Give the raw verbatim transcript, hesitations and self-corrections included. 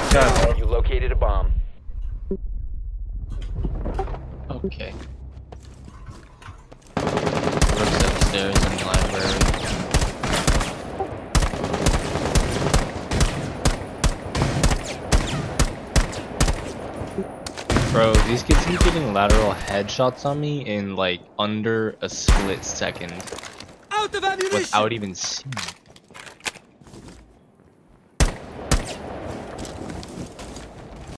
Yeah. You located a bomb. Okay. Looks upstairs in the library. Bro, these kids keep getting lateral headshots on me in like under a split second. Out of ammunition! Without even seeing.